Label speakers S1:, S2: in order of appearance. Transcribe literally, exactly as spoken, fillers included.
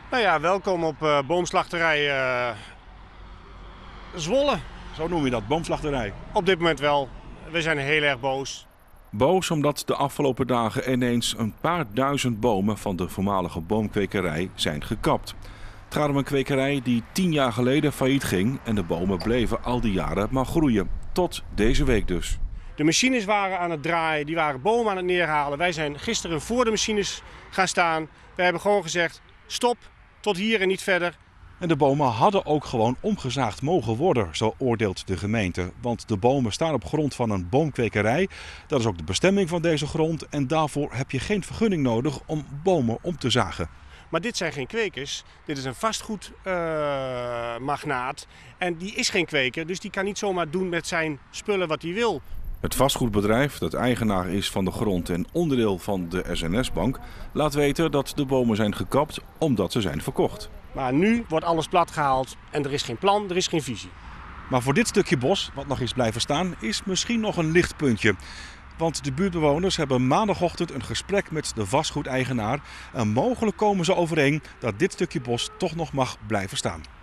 S1: Nou ja, welkom op uh, boomslachterij uh, Zwolle.
S2: Zo noem je dat, boomslachterij?
S1: Op dit moment wel. We zijn heel erg boos.
S2: Boos omdat de afgelopen dagen ineens een paar duizend bomen van de voormalige boomkwekerij zijn gekapt. Het gaat om een kwekerij die tien jaar geleden failliet ging en de bomen bleven al die jaren maar groeien. Tot deze week dus.
S1: De machines waren aan het draaien, die waren bomen aan het neerhalen. Wij zijn gisteren voor de machines gaan staan. We hebben gewoon gezegd, stop, tot hier en niet verder.
S2: En de bomen hadden ook gewoon omgezaagd mogen worden, zo oordeelt de gemeente. Want de bomen staan op grond van een boomkwekerij. Dat is ook de bestemming van deze grond. En daarvoor heb je geen vergunning nodig om bomen om te zagen.
S1: Maar dit zijn geen kwekers. Dit is een vastgoedmagnaat. Uh, en die is geen kweker, dus die kan niet zomaar doen met zijn spullen wat hij wil.
S2: Het vastgoedbedrijf, dat eigenaar is van de grond en onderdeel van de S N S-bank, laat weten dat de bomen zijn gekapt omdat ze zijn verkocht.
S1: Maar nu wordt alles platgehaald en er is geen plan, er is geen visie.
S2: Maar voor dit stukje bos, wat nog is blijven staan, is misschien nog een lichtpuntje. Want de buurtbewoners hebben maandagochtend een gesprek met de vastgoedeigenaar. En mogelijk komen ze overeen dat dit stukje bos toch nog mag blijven staan.